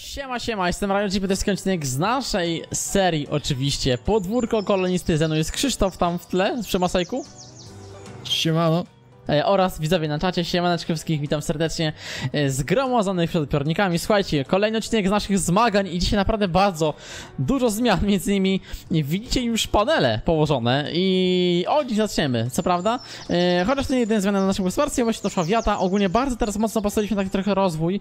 Siema, jestem RioGP, to jest odcinek z naszej serii oczywiście. Podwórko kolonisty, ze mną jest Krzysztof tam w tle, z Przemasajku. Siemano. Oraz widzowie na czacie, siemaneczko wszystkich, witam serdecznie zgromadzonych przed odbiornikami. Słuchajcie, kolejny odcinek z naszych zmagań i dzisiaj naprawdę bardzo dużo zmian, między innymi widzicie już panele położone i od dziś zaczniemy, co prawda. Chociaż to nie jedyne zmiany na naszym gospodarstwie, właśnie doszła wiata, ogólnie bardzo teraz mocno postawiliśmy taki trochę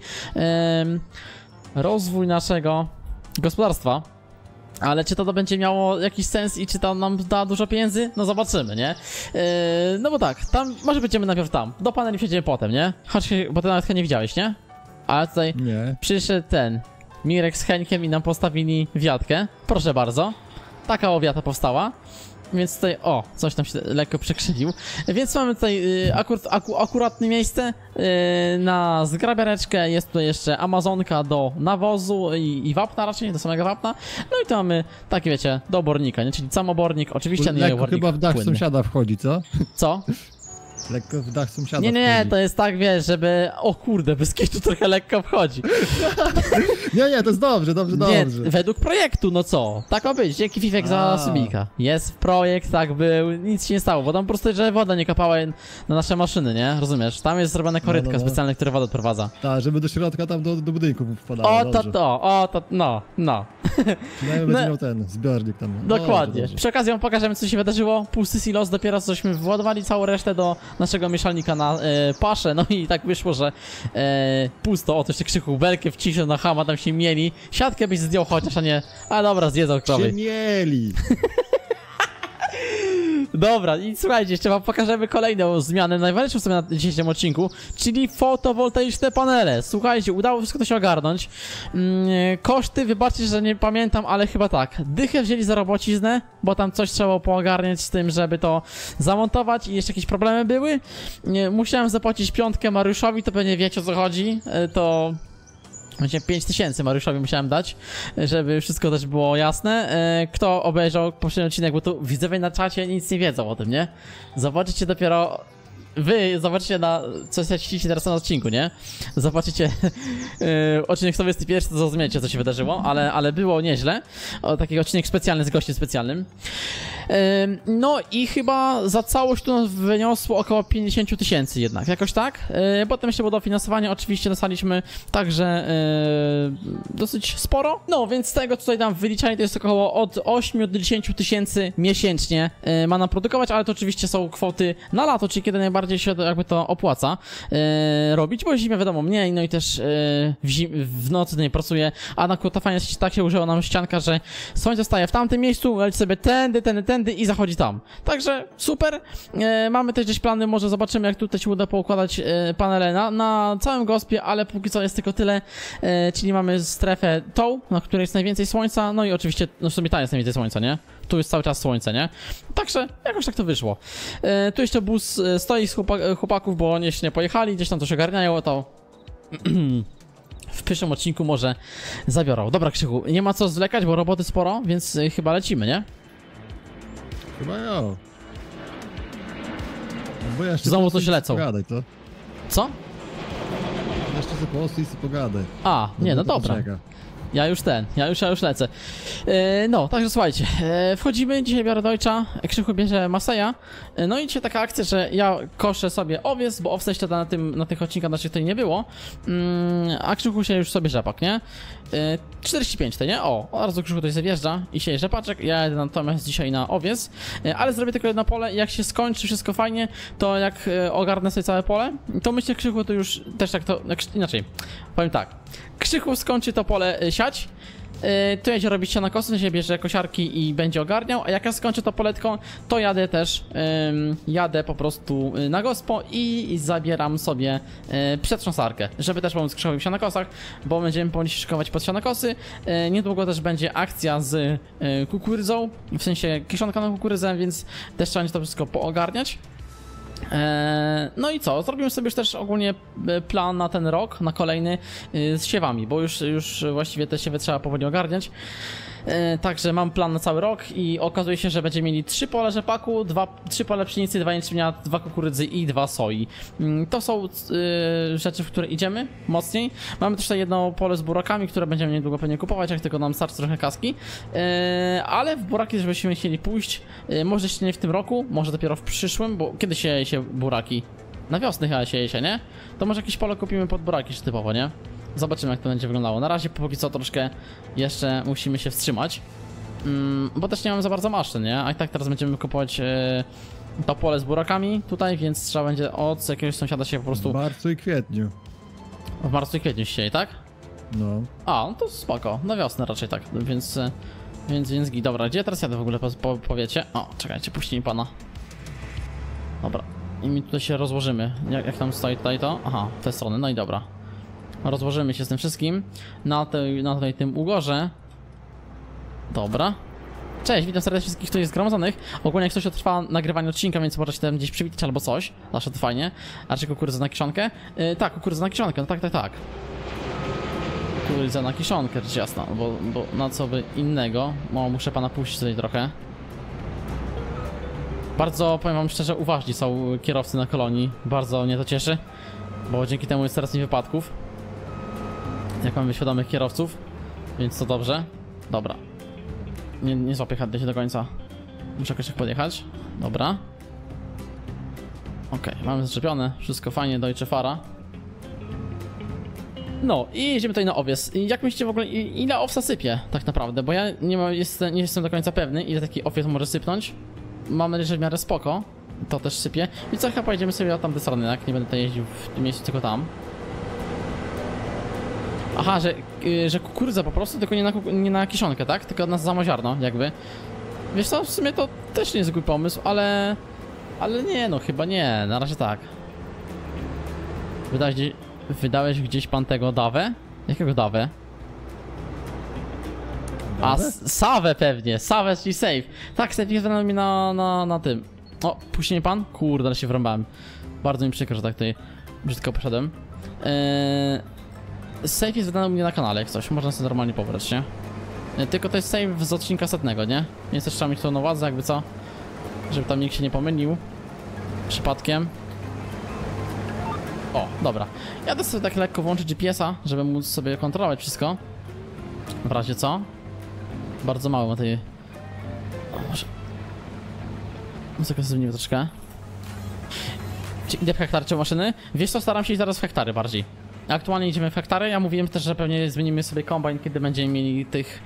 rozwój naszego gospodarstwa. Ale czy to będzie miało jakiś sens i czy to nam da dużo pieniędzy? No zobaczymy, nie? No bo tak, tam, może będziemy najpierw tam, do paneli przejdziemy potem, nie? Choć, bo ty nawet nie widziałeś, nie? Ale tutaj Nie. przyszedł ten Mirek z Henkiem i nam postawili wiatkę. Proszę bardzo, taka wiata powstała. Więc tutaj, o, coś tam się lekko przekrzywił. Więc mamy tutaj akuratne miejsce na zgrabiareczkę. Jest tutaj jeszcze amazonka do nawozu i wapna raczej, do samego wapna. No i tu mamy takie, wiecie, do obornika, nie? Czyli sam obornik, oczywiście nie obornik chyba w dach płynny. sąsiada wchodzi, co? Co? Lekko w dach sąsiada Nie, wchodzi. to jest tak, wiesz, żeby... O kurde, bez kitu trochę lekko wchodzi. Nie, to jest dobrze. Nie, według projektu, no co? Tak ma być, dzięki Fifek za subika. Jest projekt, tak był, nic się nie stało, bo tam po prostu, że woda nie kapała na nasze maszyny, nie? Rozumiesz? Tam jest zrobione korytka specjalne, które wodę odprowadza. Tak, żeby do środka tam do budynku wpadało. No. Przynajmniej będzie miał ten zbiornik tam. Dokładnie. Dobrze. Przy okazji wam pokażemy, co się wydarzyło. Pusty silos, dopiero cośmy władowali całą resztę do naszego mieszalnika na paszę, no i tak wyszło, że pusto. O, to jeszcze Krzychu belkę wcisnął na chama, tam się mieli. Siatkę byś zdjął chociaż, a nie... A dobra, zjedzą krowy. Się mieli. Dobra, i słuchajcie, jeszcze wam pokażemy kolejną zmianę, najważniejszą sobie na dzisiejszym odcinku, czyli fotowoltaiczne panele. Słuchajcie, udało wszystko to się ogarnąć. Koszty, wybaczcie, że nie pamiętam, ale chyba tak. Dychę wzięli za robociznę, bo tam coś trzeba poogarniać z tym, żeby to zamontować i jeszcze jakieś problemy były. Musiałem zapłacić piątkę Mariuszowi, to pewnie wiecie o co chodzi, to... 5000 Mariuszowi musiałem dać, żeby wszystko też było jasne. Kto obejrzał poprzedni odcinek, bo tu widzowie na czacie nic nie wiedzą o tym, nie? Zobaczycie dopiero... Wy zobaczycie co śledzicie teraz na odcinku, nie? Zobaczycie odcinek 121, to zrozumiecie, co się wydarzyło, ale było nieźle. Taki odcinek specjalny z gościem specjalnym. No i chyba za całość tu nas wyniosło około 50 000 jednak, jakoś tak. Potem jeszcze było dofinansowanie, oczywiście dostaliśmy także dosyć sporo. No więc z tego, co tutaj nam wyliczali, to jest około od 8 do 10 000 miesięcznie ma nam produkować, ale to oczywiście są kwoty na lato, czyli kiedy najbardziej się jakby to opłaca robić, bo zimę wiadomo mniej, no i też w nocy nie pracuje, a na fajnie tak się użyła nam ścianka, że słońce staje w tamtym miejscu, leci sobie tędy i zachodzi tam. Także super. Mamy też gdzieś plany, może zobaczymy, jak tutaj się uda poukładać panele na całym gospie, ale póki co jest tylko tyle, czyli mamy strefę tą, na której jest najwięcej słońca, no i oczywiście, no w sumie tam jest najwięcej słońca, nie? Tu jest cały czas słońce, nie? Także jakoś tak to wyszło. Tu jeszcze bus stoi z chłopaków, bo oni jeszcze nie pojechali, gdzieś tam coś ogarniają, to w przyszłym odcinku może zabiorą. Dobra, Krzychu, nie ma co zwlekać, bo roboty sporo, więc chyba lecimy, nie? Chyba ja. Bo ja jeszcze znowu coś lecą. Pogadaj, to. Co? Jeszcze sobie postój i pogadaj. A, nie, no dobra. Ja już lecę. No, także słuchajcie, wchodzimy, dzisiaj biorę Deutscha, Krzychu bierze Maseja. No i dzisiaj taka akcja, że ja koszę sobie owiec, bo owsa jeszcze na tych odcinkach naszych tutaj nie było. A Krzychu się już sobie rzepak, nie? 45 to nie? O, od razu Krzychu tutaj sobie wjeżdża i sieje rzepaczek. Ja jedę natomiast dzisiaj na owiec, ale zrobię tylko jedno pole i jak się skończy wszystko fajnie, to jak ogarnę sobie całe pole, to myślę, Krzychu to już też tak to, inaczej, powiem tak. Krzychu skończy to pole siać, to jedzie robić sianokosy, się bierze kosiarki i będzie ogarniał, a jak ja skończę to poletką, to jadę też, jadę po prostu na gospo i zabieram sobie przetrząsarkę, żeby też pomóc Krzychowi w sianokosach, bo będziemy powinni się szykować pod sianokosy. Niedługo też będzie akcja z kukurydzą, w sensie kiszonka na kukurydzę, więc też trzeba to wszystko poogarniać. No i co? Zrobimy sobie już też ogólnie plan na ten rok, na kolejny z siewami, bo już właściwie te siewy trzeba powoli ogarniać. Także mam plan na cały rok i okazuje się, że będziemy mieli 3 pole rzepaku, 3 pole pszenicy, 2 jęczmienia, 2 kukurydzy i 2 soi. To są rzeczy, w które idziemy mocniej. Mamy też tutaj jedno pole z burakami, które będziemy niedługo pewnie kupować, jak tylko nam starczy trochę kaski. Ale w buraki, żebyśmy chcieli pójść, może jeszcze nie w tym roku, może dopiero w przyszłym, bo kiedy sieje się buraki? Na wiosnę chyba sieje się, nie? To może jakieś pole kupimy pod buraki typowo, nie? Zobaczymy, jak to będzie wyglądało. Na razie póki co troszkę jeszcze musimy się wstrzymać, bo też nie mamy za bardzo maszyn, nie? A i tak teraz będziemy kupować to pole z burakami tutaj, więc trzeba będzie od jakiegoś sąsiada się po prostu... W marcu i kwietniu. W marcu i kwietniu się sieje, tak? No. A, no to spoko. Na wiosnę raczej tak, więc git. Dobra, gdzie ja teraz jadę w ogóle, powiecie? O, czekajcie, puścimy pana. Dobra. I my tutaj się rozłożymy. Jak tam stoi tutaj to? Aha, w tę stronę, no i dobra. Rozłożymy się z tym wszystkim na tym ugorze. Dobra. Cześć, witam serdecznie wszystkich, których jest zgromadzonych. Ogólnie jak coś to trwa nagrywanie odcinka, więc możecie tam gdzieś przywitać albo coś. Zawsze to fajnie. A czy kukurydza na kiszonkę? Tak, kukurydza na kiszonkę, no tak. Kukurydza na kiszonkę, rzecz jasna, bo na co by innego. O, muszę pana puścić tutaj trochę. Bardzo, powiem wam szczerze, uważni są kierowcy na kolonii. Bardzo mnie to cieszy, bo dzięki temu jest coraz mniej wypadków. Jak mamy świadomych kierowców, więc to dobrze. Dobra. Nie złapię się do końca. Muszę jakoś tak podjechać. Dobra. Okej, mamy zaczepione. Wszystko fajnie, Deutsche Fahrer. No i jedziemy tutaj na owies. I jak myślicie w ogóle, ile owsa sypie tak naprawdę? Bo ja nie jestem do końca pewny, ile taki owiec może sypnąć. Mam nadzieję, że w miarę spoko. To też sypie. I co, chyba pojedziemy sobie od tamtej strony, jak nie będę tutaj jeździł w tym miejscu, tylko tam. Aha, że kukurydza po prostu, tylko nie na kiszonkę, tak? Tylko na samo ziarno, jakby. Wiesz co, w sumie to też nie jest zły pomysł, ale nie, no chyba nie, na razie tak. Wydałeś gdzieś pan tego dawę? Jakiego dawę? A, Sawę pewnie, Sawę, czyli save. Tak, save jest mi na tym. O, puści mnie pan? Kurde, ale się wrąbałem. Bardzo mi przykro, że tak tutaj brzydko poszedłem. Save jest wydany u mnie na kanale, jak coś, można sobie normalnie pobrać, nie? Tylko to jest save z odcinka 100, nie? Więc też trzeba mieć to na uwadze, jakby co? Żeby tam nikt się nie pomylił przypadkiem. O, dobra. Jadę sobie tak lekko włączyć GPS-a, żeby móc sobie kontrolować wszystko. W razie co? Bardzo mało ma tej... O, może... Muzyka zmieniła troszkę. Ile w hektary czy maszyny? Wiesz co, staram się iść zaraz w hektary bardziej. Aktualnie idziemy w hektary, ja mówiłem też, że pewnie zmienimy sobie kombajn, kiedy będziemy mieli tych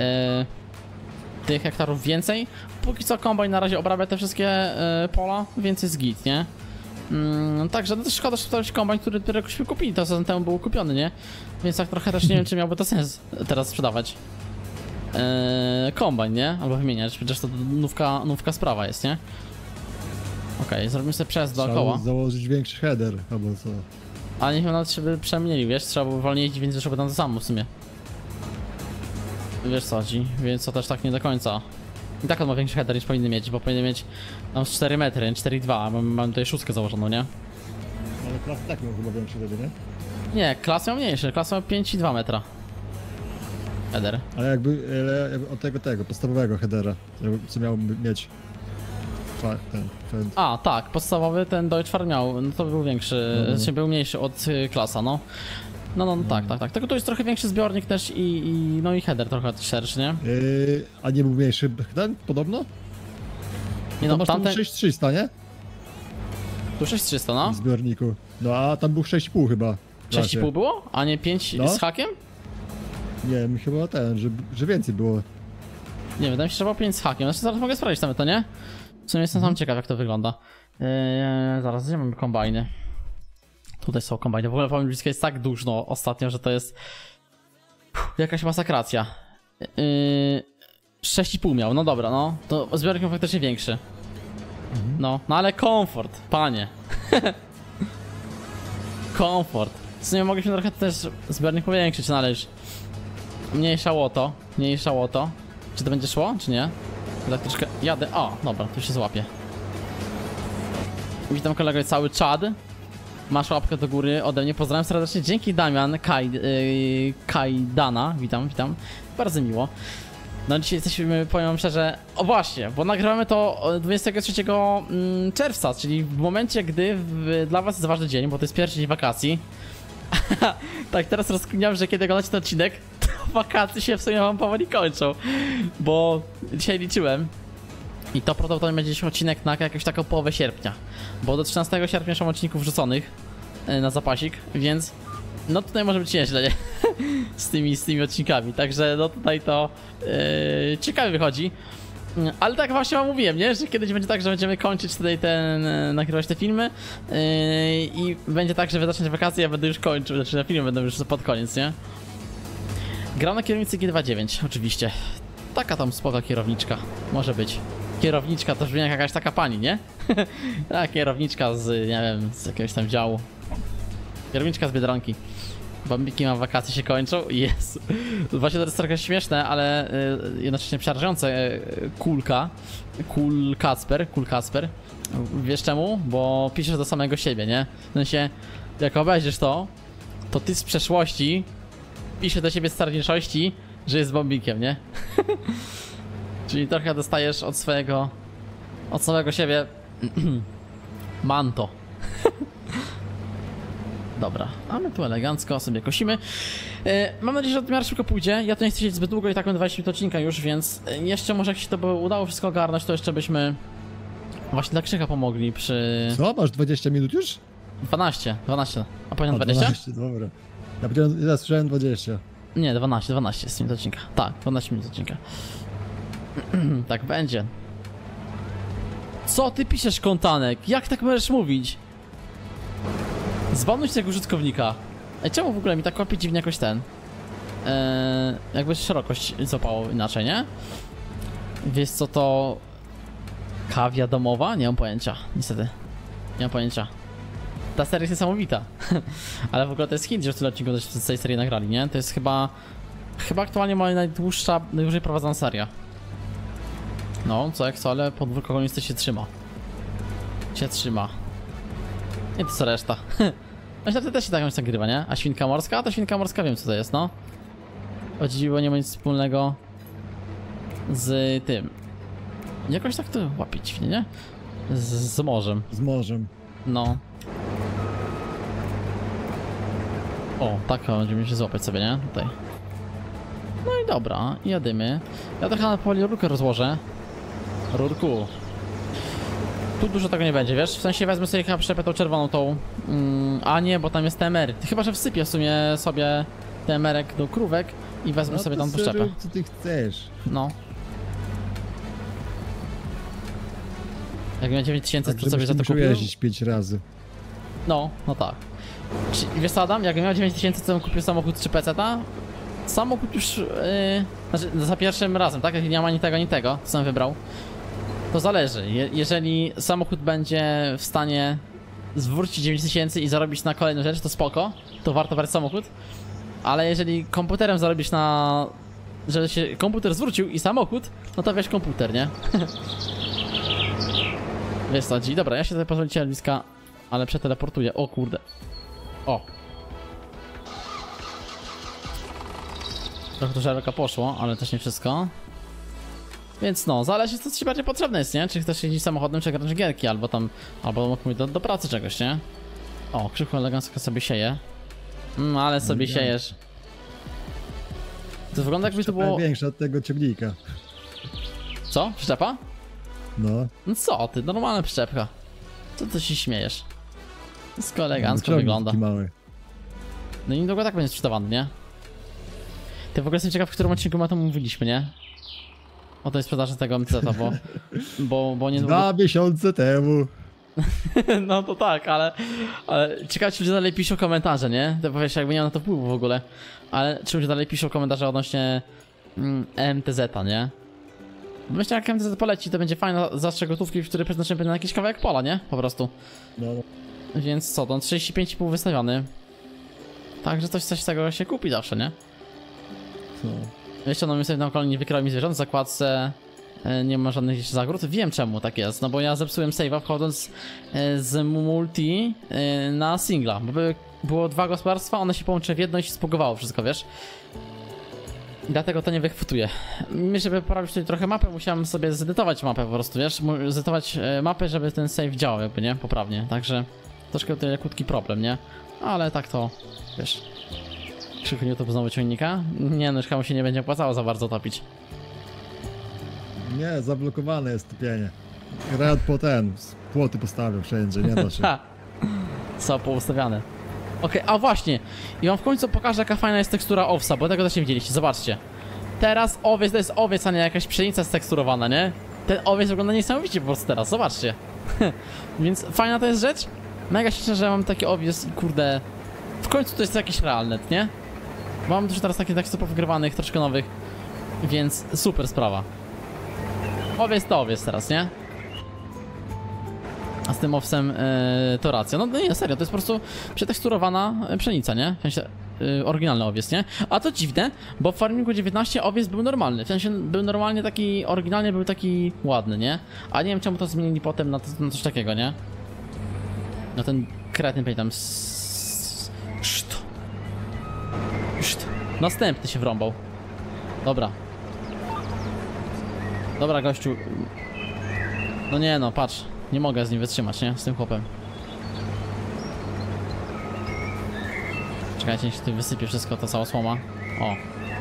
hektarów więcej. Póki co kombajn na razie obrabia te wszystkie pola, więc jest git, nie? Także no też szkoda, że sprzedać kombajn, który jakośmy kupili, to sezon temu był kupiony, nie? Więc tak trochę też nie wiem, czy miałby to sens teraz sprzedawać kombajn, nie? Albo wymieniać, przecież to nówka sprawa jest, nie? Okej, zrobimy sobie przejazd dookoła. Trzeba założyć większy header, albo co? Ale niech nawet się by przemienili, wiesz? Trzeba było wolniej jeździć, więc wyszłoby tam to samo w sumie. Wiesz co chodzi, więc to też tak nie do końca. I tak on ma większy header niż powinny mieć, bo powinny mieć tam 4 metry, 4,2, mam tutaj 6 założoną, nie? Ale klasy tak miał chyba większy header, nie? Nie, klas miał mniejszy, klas miał 5,2 metra. Header. Ale jakby od tego podstawowego headera, co miał mieć ten. A, tak, podstawowy ten Deutsche Fahrer miał, no to był większy, znaczy był mniejszy od klasa, no. No, tak. Tylko to jest trochę większy zbiornik też no i header trochę szerszy, nie? A nie był mniejszy ten, podobno? Nie no, masz tamten... 6300, nie? Tu 6300, no. W zbiorniku. No a tam był 6,5 chyba. 6,5 było? A nie 5 no. Z hakiem? Nie wiem, chyba że więcej było. Nie, wydaje mi się, że było 5 z hakiem. Znaczy zaraz mogę sprawdzić nawet to, nie? W sumie jestem sam ciekaw, jak to wygląda. Zaraz, gdzie mamy kombajny? Tutaj są kombajny. W ogóle powiem, blisko jest tak duszno ostatnio, że to jest jakaś masakracja. 6,5 miał, no dobra, no. To zbiornik miał faktycznie większy. No ale komfort, panie. Komfort. W sumie mogliśmy trochę też zbiornik powiększyć, należy. Mniejszało to. Czy to będzie szło, czy nie? Tak troszkę jadę. O, dobra, tu się złapię. Witam kolego, cały czad. Masz łapkę do góry ode mnie, pozdrawiam serdecznie. Dzięki Damian, Kajdana, witam. Bardzo miło. No dzisiaj jesteśmy, powiem wam szczerze, o właśnie, bo nagrywamy to 23 czerwca, czyli w momencie, gdy dla was jest ważny dzień, bo to jest pierwszy dzień wakacji. Tak, teraz rozkminiam, że kiedy oglądacie ten odcinek, to wakacje się w sumie wam powoli kończą, bo dzisiaj liczyłem i to prawdopodobnie będzie dzisiaj odcinek na jakąś taką połowę sierpnia, bo do 13 sierpnia są odcinków wrzuconych na zapasik, więc no tutaj może być nieźle, nie? z tymi odcinkami, także no tutaj to ciekawie wychodzi. Ale tak właśnie wam mówiłem, nie? Że kiedyś będzie tak, że będziemy kończyć tutaj nagrywać te filmy i będzie tak, że wy zaczniecie wakacje, ja będę już kończył, znaczy na filmy będą już pod koniec, nie? Gram na kierownicy G29, oczywiście. Taka tam spoko kierowniczka, może być. Kierowniczka to brzmi jak jakaś taka pani, nie? Ta kierowniczka z, nie wiem, z jakiegoś tam działu. Kierowniczka z Biedronki. Bombiki ma wakacje się kończą i jest. Właśnie to jest trochę śmieszne, ale jednocześnie przerażające. Cool Kacper. Wiesz czemu? Bo piszesz do samego siebie, nie? W sensie, jak obejrzysz to ty z przeszłości piszesz do siebie z teraźniejszości, że jest bombikiem, nie? Czyli trochę dostajesz od samego siebie manto. Dobra, a my tu elegancko sobie kosimy. Mam nadzieję, że to w miarę szybko pójdzie. Ja tu nie chcę siedzieć zbyt długo i tak mam 20 minut odcinka już, więc jeszcze może jak się to by udało wszystko ogarnąć, to jeszcze byśmy właśnie dla Krzycha pomogli przy... Co? Masz 20 minut już? 12, a powinien 20? 12, dobra. Ja słyszałem 20. Nie, 12 jest minut odcinka. Tak, 12 minut odcinka. Tak będzie. Co ty piszesz, Kontanek? Jak tak możesz mówić? Zbanuj tego użytkownika. Czemu w ogóle mi tak łapie dziwnie jakoś ten? Jakby szerokość złapało inaczej, nie? Wiesz co to... Kawia domowa? Nie mam pojęcia, niestety. Nie mam pojęcia. Ta seria jest niesamowita. Ale w ogóle to jest hit, że w tyle odcinków z tej serii nagrali, nie? To jest chyba aktualnie moja najdłużej prowadzona seria. No, co jak co, ale podwórko komunisty się trzyma. Nie to co reszta. Myślę, że też się tak nagrywa, nie? A świnka morska? To świnka morska wiem co to jest, no. O dziwo nie ma nic wspólnego z tym. Jakoś tak to łapie dziwnie, nie? Z morzem. Z morzem. No. O, tak będziemy się złapać sobie, nie? Tutaj. No i dobra, jadymy. Ja trochę na powoli rurkę rozłożę. Rurku. Tu dużo tego nie będzie, wiesz? W sensie wezmę sobie chyba przyczepę tą czerwoną tą... a nie, bo tam jest TMR. Chyba, że wsypię w sumie sobie TMR-ek do krówek i wezmę sobie tam przyczepę. Rób, co ty chcesz. No. Jak miał 9000, Tak, to sobie za to musiał kupił? jeździć 5 razy. No tak. Wiesz co, Adam? Jak miał 9000, to bym kupił samochód czy peceta? Samochód już... znaczy za pierwszym razem, tak? Jak nie ma ani tego, co sam wybrał. To zależy. Jeżeli samochód będzie w stanie zwrócić 9000 i zarobić na kolejną rzecz, to spoko. To warto brać samochód. Ale jeżeli komputerem zarobisz na... żeby się komputer zwrócił i samochód, no to wiesz komputer, nie? Wiesz co, dobra, ja się tutaj pozwolicie Elviska, ale przeteleportuję. O kurde. O. Trochę to żarłeka poszło, ale też nie wszystko. Więc no, zależy co ci bardziej potrzebne jest, nie? Czy chcesz jeździć samochodem, czy grać gierki, albo mógł do pracy czegoś, nie? O, Krzychu elegancko sobie sieje. Ale sobie siejesz. To wygląda jakby to było... większa od tego ciągnika. Co? Przyczepa? No. No co ty, normalna przyczepka. Co ty się śmiejesz? Wszystko elegancko No, wygląda. Mały. No i niedługo tak będzie sprzedawany, nie? Ty w ogóle jestem ciekaw, w którym odcinku my o tym mówiliśmy, nie? O tej sprzedaży tego MZ-a, bo niedługo... 2 miesiące temu. No to tak, ale ciekawe, czy ludzie dalej piszą komentarze, nie? To powiesz, jakby nie ma na to wpływu w ogóle. Ale czy ludzie dalej piszą komentarze odnośnie MTZ-a, nie? Myślę, jak MTZ poleci, to będzie fajna zastrze gotówki, w której przeznaczymy na jakiś kawałek pola, nie? Po prostu. No. Więc co, to 35,5 wystawiony. Także coś z tego się kupi zawsze, nie? Co? Jeszcze no mi sobie na kolonii wykrał mi zwierząt w zakładce. Nie ma żadnych jeszcze zagród. Wiem czemu tak jest, no bo ja zepsułem save'a wchodząc z multi na singla. Bo było 2 gospodarstwa, one się połączyły w jedno i się spugowało wszystko, wiesz? Dlatego to nie wychwytuję. Żeby poprawić tutaj trochę mapę, musiałem sobie zedytować mapę po prostu, wiesz? Zedytować mapę, żeby ten save działał jakby, nie? Poprawnie. Także troszkę tutaj krótki problem, nie? Ale tak to, wiesz... Krzychu YouTube znowu ciągnika? Nie, no już mu się nie będzie opłacało za bardzo topić. Nie, zablokowane jest topienie. Riot po płoty postawił wszędzie, nie da się. Ha! Są poustawiane. Okej, a właśnie. I wam w końcu pokażę, jaka fajna jest tekstura owsa, bo tego też nie widzieliście, zobaczcie. Teraz owiec to jest owiec, a nie jakaś pszenica steksturowana, nie? Ten owiec wygląda niesamowicie po prostu teraz, zobaczcie. Więc fajna to jest rzecz. Mega się cieszę, że mam taki owiec i kurde... W końcu to jest jakiś realny, nie? Mam też teraz takich tekstów powygrywanych, troszkę nowych. Więc super sprawa. Owiec to owiec teraz, nie? A z tym owsem to racja. No nie, serio, to jest po prostu przeteksturowana pszenica, nie? W sensie oryginalny owiec, nie? A to dziwne, bo w Farmingu 19 owiec był normalny. W sensie był normalnie taki, oryginalnie był taki ładny, nie? A nie wiem czemu to zmienili potem na coś takiego, nie? No ten kretyn pamiętam. Szt. Następny się wrąbał. Dobra. Dobra, gościu. No nie no, patrz. Nie mogę z nim wytrzymać, nie? Z tym chłopem. Czekajcie, niech się tu wysypie wszystko, to cała słoma. O.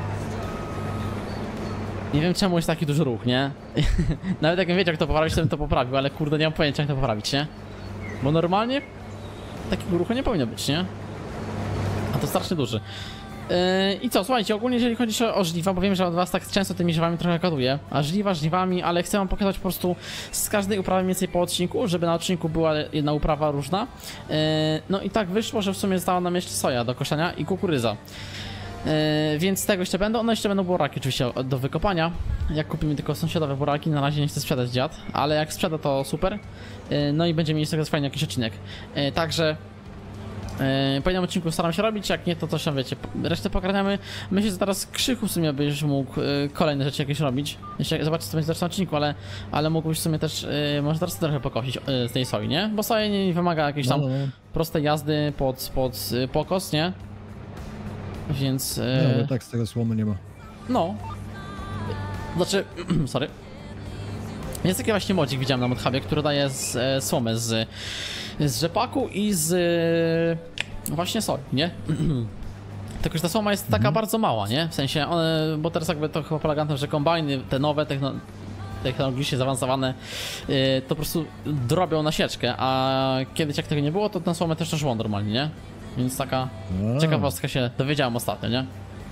Nie wiem czemu jest taki duży ruch, nie? Nawet jakbym wiedział jak to poprawić, to bym to poprawił, ale kurde nie mam pojęcia jak to poprawić, nie? Bo normalnie takiego ruchu nie powinno być, nie? A to strasznie duży. I co, słuchajcie, ogólnie jeżeli chodzi o żniwa, bo wiem, że od was tak często tymi żniwami trochę kaduję, a żniwami, ale chcę wam pokazać po prostu z każdej uprawy mniej więcej po odcinku, żeby na odcinku była jedna uprawa różna. No i tak wyszło, że w sumie została nam jeszcze soja do koszenia i kukurydza. Więc z tego jeszcze będą, no jeszcze będą buraki oczywiście do wykopania. Jak kupimy tylko sąsiadowe buraki, na razie nie chcę sprzedać dziad, ale jak sprzeda to super. No i będziemy mieć z tego fajny jakiś odcinek. Także po jednym odcinku staram się robić, jak nie to coś tam wiecie, resztę pogarniamy. Myślę, że teraz Krzychu w sumie byś mógł kolejne rzeczy jakieś robić. Zobaczcie co będzie zresztą na odcinku, ale mógłbyś w sumie też może teraz trochę pokosić z tej soi, nie? Bo soja nie wymaga jakiejś tam prostej jazdy pod pokos, nie? Więc... No, bo tak z tego słomy nie ma. No. Znaczy, sorry. Jest taki właśnie modzik, widziałem na Modhubie, który daje słomę z rzepaku i z właśnie soi, nie? Tylko że ta słoma jest taka bardzo mała, nie? W sensie, bo teraz jakby to chyba polega na tym, że kombajny, te nowe technologicznie zaawansowane, to po prostu drobią na sieczkę, a kiedyś jak tego nie było, to tę słomę też szło normalnie, nie? Więc taka ciekawostka się dowiedziałem ostatnio, nie?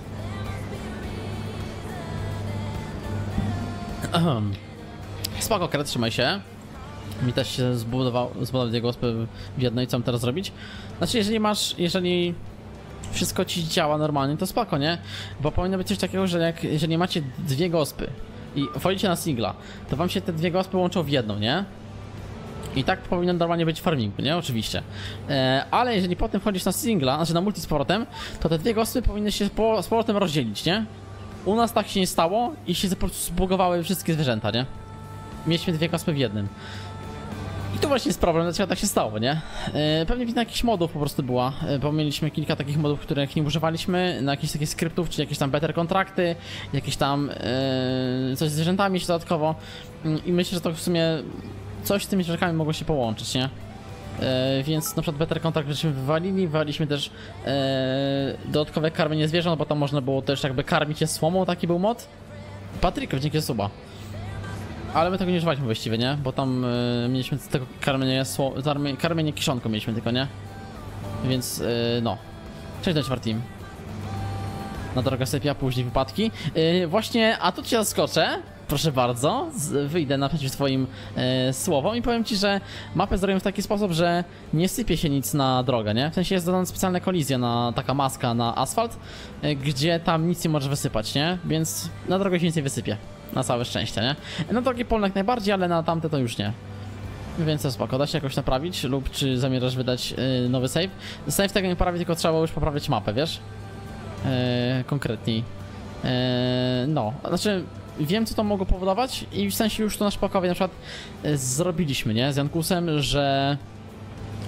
Spoko, kret, trzymaj się. Mi też się zbudował dwie gospy w jedno i co mam teraz zrobić? Znaczy, jeżeli wszystko ci działa normalnie, to spoko, nie? Bo powinno być coś takiego, że jeżeli macie dwie gospy i wchodzicie na singla, to wam się te dwie gospy łączą w jedną, nie? I tak powinno normalnie być w farmingu, nie? Oczywiście. Ale jeżeli potem wchodzisz na singla, znaczy na multi z powrotem, to te dwie gospy powinny się z powrotem rozdzielić, nie? U nas tak się nie stało i się po prostu zbugowały wszystkie zwierzęta, nie? Mieliśmy dwie gospy w jednym. I to właśnie jest problem, dlaczego tak się stało, nie? Pewnie wina jakichś modów po prostu była, bo mieliśmy kilka takich modów, których nie używaliśmy, na jakichś takich skryptów, czy jakieś tam better kontrakty, jakieś tam coś z zwierzętami jeszcze dodatkowo. I myślę, że to w sumie coś z tymi zwierzakami mogło się połączyć, nie? Więc na przykład better kontrakt żeśmy wywaliliśmy też dodatkowe karmienie zwierząt, bo tam można było też jakby karmić je słomą, taki był mod. Patryk, dzięki za suba. Ale my tego nie używaliśmy właściwie, nie? Bo tam mieliśmy tego karmienie kiszonką mieliśmy tylko, nie? Więc no. Cześć do czwartym. Na drogę sypia, później wypadki. Właśnie, a tu cię zaskoczę. Proszę bardzo, wyjdę naprzeciw twoim słowom i powiem ci, że mapę zrobiłem w taki sposób, że nie sypie się nic na drogę, nie? W sensie jest dodana specjalna kolizja, taka maska na asfalt, gdzie tam nic nie może wysypać, nie? Więc na drogę się nic nie wysypie. Na całe szczęście, nie? Na drogi polne jak najbardziej, ale na tamte to już nie. Więc to spoko, da się jakoś naprawić lub czy zamierzasz wydać nowy save? Save tego nie poprawi, tylko trzeba już poprawić mapę, wiesz? Konkretniej. No, znaczy wiem co to mogło powodować i w sensie już to na Szpakowie na przykład zrobiliśmy, nie? Z Jankusem, że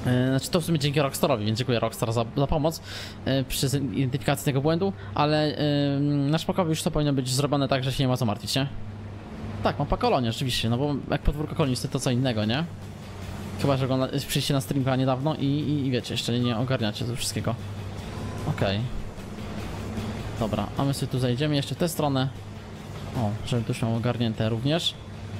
Znaczy to w sumie dzięki Rockstarowi, więc dziękuję Rockstar za pomoc przy identyfikacji tego błędu, ale na szpakowie już to powinno być zrobione tak, że się nie ma co martwić, nie? Tak, mapa kolonia, oczywiście, no bo jak podwórko kolonisty to co innego, nie? Chyba, że przyjście na streamka niedawno i wiecie, jeszcze nie ogarniacie tego wszystkiego. Okej. Dobra, a my sobie tu zajdziemy jeszcze w tę stronę. O, żeby tu już miał ogarnięte również.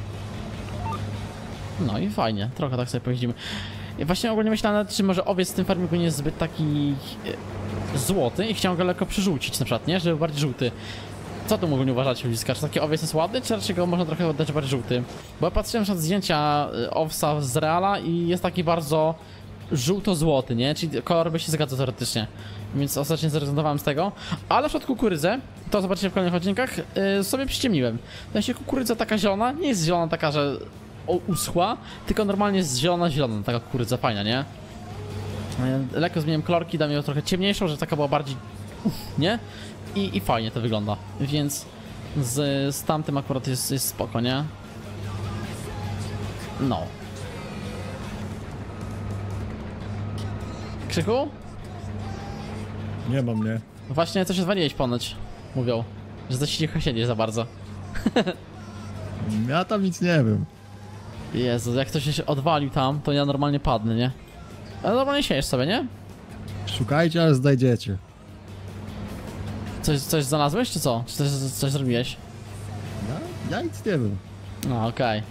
No i fajnie, trochę tak sobie pojeździmy. Ja właśnie ogólnie myślałem, czy może owiec w tym farmingu nie jest zbyt taki złoty i chciałem go lekko przerzucić na przykład, nie? Żeby bardziej żółty. Co tu mogą nie uważać ludziska? Czy taki owiec jest ładny, czy raczej go można trochę oddać bardziej żółty? Bo ja patrzyłem na zdjęcia owsa z Reala i jest taki bardzo żółto-złoty, nie? Czyli kolor by się zgadzał teoretycznie. Więc ostatecznie zrezygnowałem z tego. Ale w przypadku kukurydzy, to zobaczycie w kolejnych odcinkach, sobie przyciemniłem. W sensie kukurydza taka zielona, nie jest zielona taka, że uschła, tylko normalnie jest zielona, taka kukurydza fajna, nie? Lekko zmieniłem kolorki, dam ją trochę ciemniejszą, że taka była bardziej nie? I fajnie to wygląda, więc z tamtym akurat jest spoko, nie? No. Krzyku? Nie mam, nie. Właśnie coś odwaliłeś ponoć, mówią, że coś cicho siedzisz za bardzo. Ja tam nic nie wiem. Jezu, jak ktoś się odwalił tam, to ja normalnie padnę, nie? Ale normalnie siedzisz sobie, nie? Szukajcie, ale znajdziecie. Coś znalazłeś, czy co? Czy coś zrobiłeś? Ja nic nie wiem. No, okej.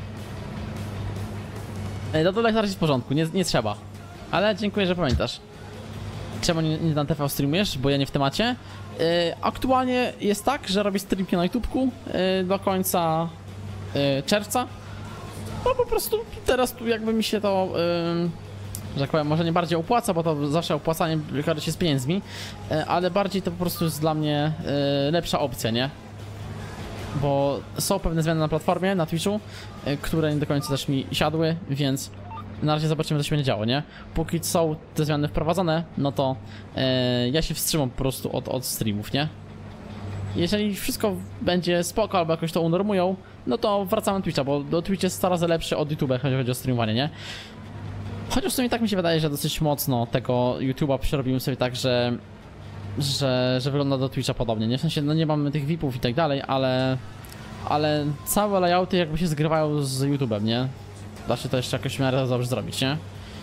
No to lektarz jest w porządku, nie trzeba. Ale dziękuję, że pamiętasz. Czemu nie na TV streamujesz? Bo ja nie w temacie. Aktualnie jest tak, że robię streamki na YouTubeku do końca czerwca. No po prostu teraz tu jakby mi się to, że tak powiem, może nie bardziej opłaca, bo to zawsze opłacanie kojarzy się z pieniędzmi, ale bardziej to po prostu jest dla mnie lepsza opcja, nie? Bo są pewne zmiany na platformie, na Twitchu, które nie do końca też mi siadły, więc na razie zobaczymy, co się będzie działo, nie? Póki są te zmiany wprowadzone, no to ja się wstrzymam po prostu od streamów, nie? Jeżeli wszystko będzie spoko, albo jakoś to unormują, no to wracamy do Twitcha, bo Twitch jest 100 razy lepszy od YouTube'a, jeżeli chodzi o streamowanie, nie? Chociaż w sumie tak mi się wydaje, że dosyć mocno tego YouTube'a przerobimy sobie tak, że wygląda do Twitcha podobnie, nie? W sensie, no nie mamy tych VIP-ów i tak dalej, ale całe layouty jakby się zgrywają z YouTube'em, nie? Da się to jeszcze jakoś w miarę dobrze zrobić, nie?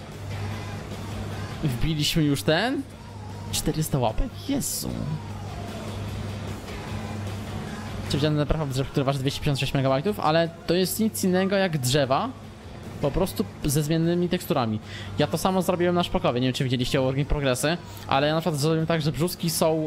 Wbiliśmy już ten? 400 łapek? Jezu. Czy widziałem naprawa drzew, który waży 256 MB, ale to jest nic innego jak drzewa, po prostu ze zmiennymi teksturami. Ja to samo zrobiłem na szpakowie, nie wiem czy widzieliście work in progressy, ale ja na przykład zrobiłem tak, że brzuski są...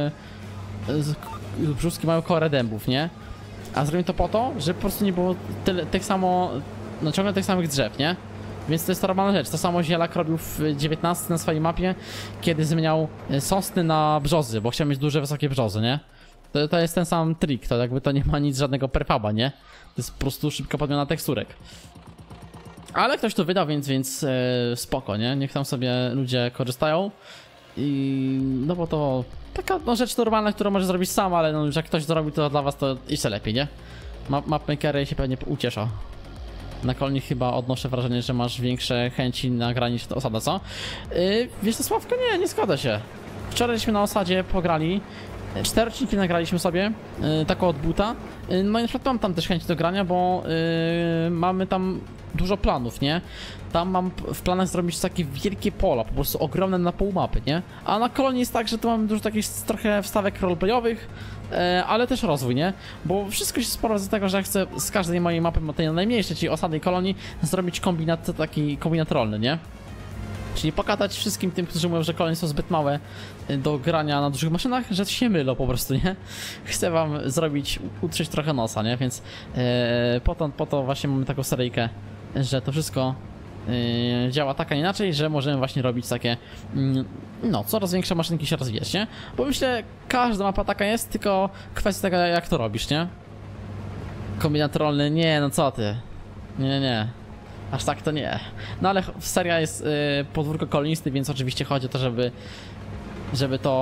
brzuski mają korę dębów, nie? A zrobiłem to po to, żeby po prostu nie było tych samo... no ciągle tych samych drzew, nie? Więc to jest normalna rzecz. To samo Zielak robił w 19 na swojej mapie, kiedy zmieniał sosny na brzozy, bo chciał mieć duże, wysokie brzozy, nie? To jest ten sam trik, to jakby to nie ma nic żadnego prefaba, nie? To jest po prostu szybka podmiana teksturek. Ale ktoś to wydał, więc spoko, nie? Niech tam sobie ludzie korzystają. I no bo to taka no, rzecz normalna, którą możesz zrobić sam, ale no, już jak ktoś zrobi to dla was, to jeszcze lepiej, nie? Mapmakery się pewnie ucieszą. Na kolni chyba odnoszę wrażenie, że masz większe chęci na granie niż osada, co? Wiesz co, Sławko? Nie zgadza się. Wczorajśmy na osadzie pograli. 4 odcinki nagraliśmy sobie, taką od buta. No i na przykład mam tam też chęć do grania, bo mamy tam dużo planów, nie? Tam mam w planach zrobić takie wielkie pola, po prostu ogromne na pół mapy, nie? A na kolonii jest tak, że tu mamy dużo takich trochę wstawek roleplayowych, ale też rozwój, nie? Bo wszystko się sprowadza do tego, że ja chcę z każdej mojej mapy, tej najmniejszej, czyli osady i kolonii, zrobić kombinat, taki kombinat rolny, nie? Czyli pokazać wszystkim tym, którzy mówią, że kolonie są zbyt małe do grania na dużych maszynach, że się mylą po prostu, nie? Chcę wam zrobić, utrzeć trochę nosa, nie? Więc po to właśnie mamy taką seryjkę, że to wszystko działa tak, a inaczej, że możemy właśnie robić takie, no, coraz większe maszynki się rozwijać, nie? Bo myślę, każda mapa taka jest, tylko kwestia tego, jak to robisz, nie? Kombinat rolny, nie, no co ty? Nie. Aż tak to nie. No ale seria jest podwórko kolonisty, więc oczywiście chodzi o to, żeby to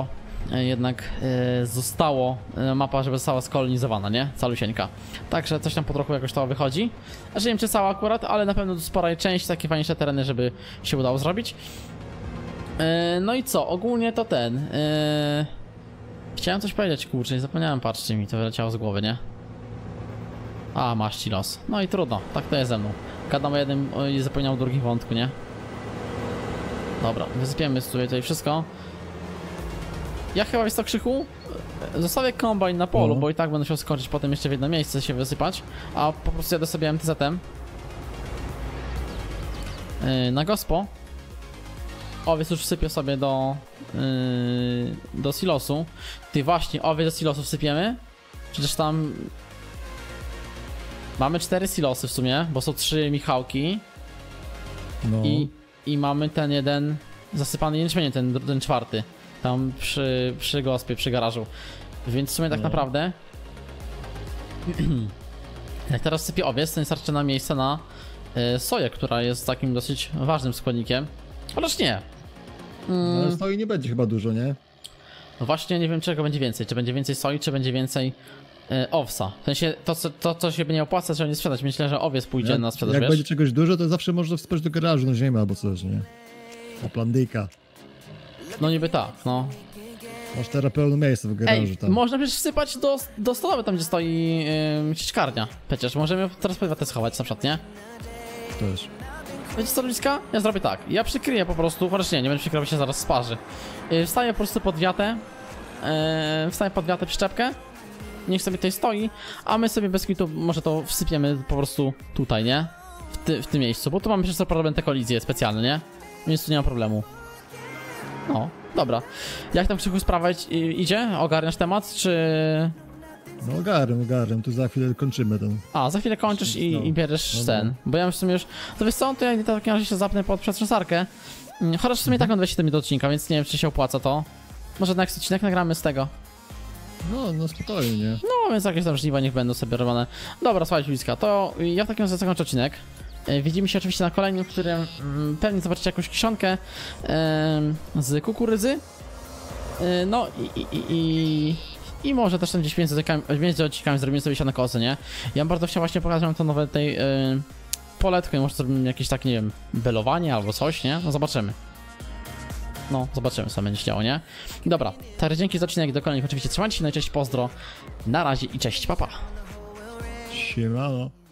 jednak zostało, mapa, żeby została skolonizowana, nie? Calusieńka. Także coś tam po trochu jakoś to wychodzi. Znaczy nie wiem czy cała akurat, ale na pewno spora część, takie fajniejsze tereny, żeby się udało zrobić. No i co? Ogólnie to ten... Chciałem coś powiedzieć, kurczę, nie zapomniałem, patrzcie mi, to wyleciało z głowy, nie? A, masz ci los. No i trudno, tak to jest ze mną. Gadam o jednym i zapomniał o drugim wątku, nie? Dobra, wysypiemy sobie tutaj wszystko. Ja chyba jest to Krzychu. Zostawię kombajn na polu, bo i tak będę musiał skończyć potem jeszcze w jedno miejsce się wysypać. A po prostu jadę sobie MTZ-em na gospo. Owiec już wsypię sobie do silosu. Ty właśnie, owiec do silosu wsypiemy. Przecież tam mamy 4 silosy w sumie, bo są 3 Michałki. No. I mamy ten jeden zasypany jęczmieniem, ten czwarty. Tam przy gospie, przy garażu. Więc w sumie tak naprawdę jak teraz sypię owiec, to nie starczy na miejsce na soję, która jest takim dosyć ważnym składnikiem. Chociaż nie. Ale stoi nie będzie chyba dużo, nie? No właśnie nie wiem czego będzie więcej. Czy będzie więcej soi, czy będzie więcej owsa. W sensie to co się nie opłaca, trzeba nie sprzedać. Myślę, że owiec pójdzie na sprzedaż, Jak wiesz? będzie czegoś dużo, to zawsze można wspać do garażu na ziemię albo coś, nie? O plandyka. No niby tak, no. Masz teraz pełno miejsca w garażu Ej, tam. można przecież wsypać do stodoły, tam gdzie stoi sieczkarnia. Przecież możemy teraz prywatę schować na przykład, nie? Też. Wiecie co, ludziska? Ja zrobię tak. Ja przykryję po prostu, chociaż nie będę przykrywał, się zaraz sparzy. Wstaję po prostu pod wiatę. Wstaję pod wiatę przyczepkę. Niech sobie tutaj stoi, a my sobie bez kitu może to wsypiemy po prostu tutaj, nie? W tym miejscu, bo tu mamy przecież problem te kolizje specjalne, nie? Więc tu nie ma problemu. No, dobra. Jak tam Krzychu sprawa idzie? Ogarniasz temat, czy... No ogarem, tu za chwilę kończymy ten. A, za chwilę kończysz i bierzesz ten. Bo ja w sumie już... To wiesz co, to ja w takim razie się zapnę pod przetrząsarkę. Chociaż w sumie tak mam 27 do odcinka, więc nie wiem czy się opłaca to. Może na jakiś odcinek nagramy z tego. No spokojnie, nie? No, więc jakieś tam żniwa niech będą sobie robione. Dobra, słuchajcie ludzka, to ja w takim razie zakończę odcinek. Widzimy się oczywiście na kolejnym, w którym pewnie zobaczycie jakąś kiszonkę z kukurydzy. No i może też tam gdzieś między odcinkami zrobimy sobie sianokosy, nie? Ja bym bardzo chciał właśnie pokazać wam to nowe tej poletkę, może zrobimy jakieś takie, nie wiem, belowanie albo coś, nie? No zobaczymy. No, zobaczymy co będzie się działo, nie? Dobra, tak, dzięki za odcinek, do kolejnych oczywiście trzymajcie się, no i cześć, pozdro, na razie i cześć, papa. Siemano.